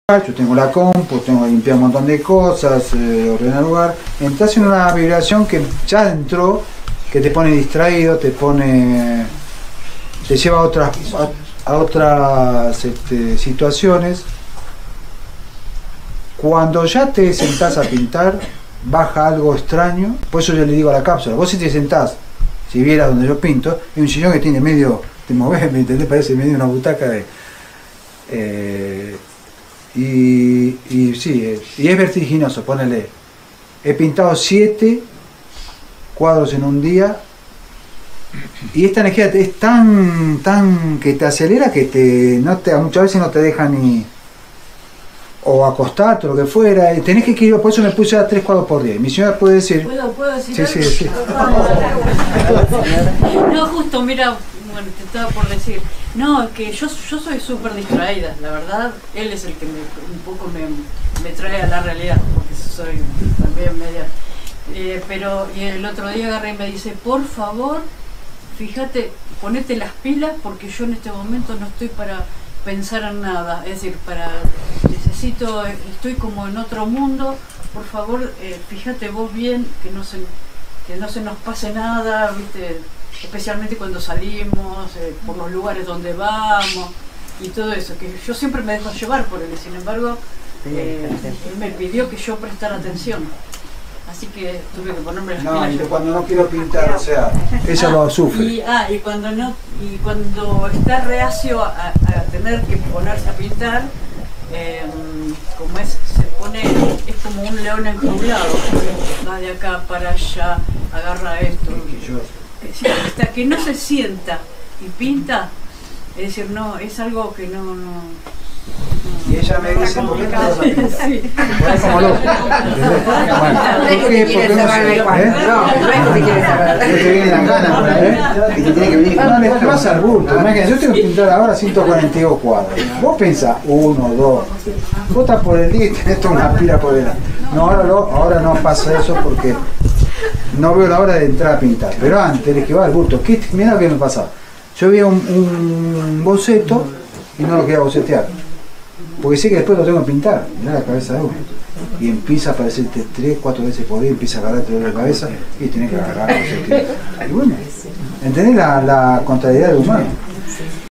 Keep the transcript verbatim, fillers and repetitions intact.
Yo tengo la compu, tengo que limpiar un montón de cosas, eh, ordenar el lugar. Entras en una vibración que ya entró, que te pone distraído, te pone, te lleva a otras, a, a otras este, situaciones. Cuando ya te sentás a pintar, baja algo extraño. Por eso yo le digo a la cápsula, vos si te sentás, si vieras donde yo pinto, hay un sillón que tiene medio, te movés, ¿me entendés? Parece medio una butaca de... Eh, Y, y sí, y es vertiginoso, ponele. He pintado siete cuadros en un día y esta energía es tan, tan que te acelera que te, no te, muchas veces no te deja ni o acostarte o lo que fuera. Y tenés que ir, por eso me puse a tres cuadros por día. Mi señora puede decir. ¿Puedo, puedo decir sí, algo? sí, sí. No, justo, mira. Bueno, te estaba por decir, no, que yo, yo soy súper distraída, la verdad, él es el que me, un poco me, me trae a la realidad, porque soy también media, eh, pero y el otro día agarré y me dice, por favor, fíjate, ponete las pilas, porque yo en este momento no estoy para pensar en nada, es decir, para, necesito, estoy como en otro mundo, por favor, eh, fíjate vos bien, que no se, que no se nos pase nada, viste, especialmente cuando salimos, eh, por los lugares donde vamos y todo eso, que yo siempre me dejo llevar por él, sin embargo, eh, él me pidió que yo prestara atención, así que tuve que ponerme las No, pilas. y cuando no quiero pintar, o sea, ella ah, lo sufre. Y, ah, y cuando no, y cuando está reacio a, a tener que ponerse a pintar, eh, como es, se pone, es como un león enjaulado, va de acá para allá, agarra esto. Hasta que no se sienta y pinta, es decir, no, es algo que no... no, no y ella me dice, ¿por qué te vas a pintar? Sí. Es como loco. No es que te quiere cerrar el cuarto, no, no es que te quiere cerrar. Es que viene la gana por ahí, que te tiene que venir. No, le pasa al bulto. Imagínate, yo tengo que pintar ahora ciento cuarenta y dos cuadros. Vos pensás, uno, dos. Vos estás por el día y tenés toda una pila por delante. No, ahora, lo, ahora no pasa eso porque no veo la hora de entrar a pintar. Pero antes le que va al bulto. Mirá lo que me pasaba. Yo veía un, un boceto y no lo quería bocetear. Porque sé que después lo tengo que pintar, mirá la cabeza de uno. Y empieza a aparecerte tres, cuatro veces por día, empieza a agarrarte de la cabeza y tenés que agarrar. Y bueno, ¿entendés la, la contrariedad del humano?